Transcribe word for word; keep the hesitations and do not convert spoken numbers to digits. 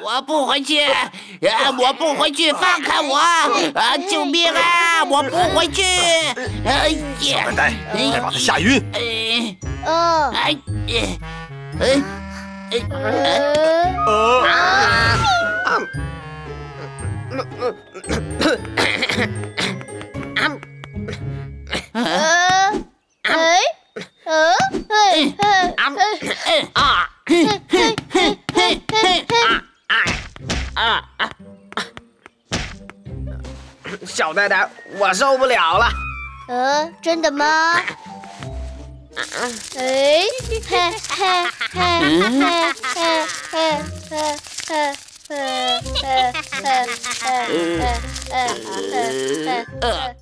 我不回去！啊，我不回去！放开我！啊，救命啊！我不回去！哎呀！ 小笨蛋，再把他吓晕！ 哎， 哦， 哎，哎，哎， 呃，呃，哎，呃，嘿，嘿， 啊！嘿嘿嘿嘿嘿！ 啊啊！小呆呆，我受不了了。 呃，真的吗？哎，嘿嘿嘿嘿嘿嘿嘿嘿嘿嘿嘿嘿嘿嘿嘿嘿。